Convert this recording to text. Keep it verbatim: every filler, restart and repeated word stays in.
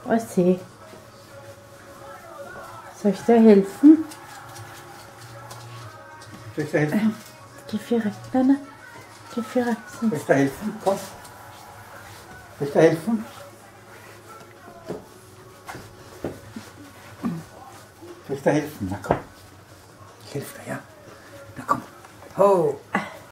Oh, see. Soll ich dir helfen? Soll ich dir helfen? Geh für nein, nein. Geh für Soll ich dir helfen? Komm. Soll ich dir helfen? Soll ich dir helfen? Na komm. Ich helfe dir, ja? Na komm. Ho!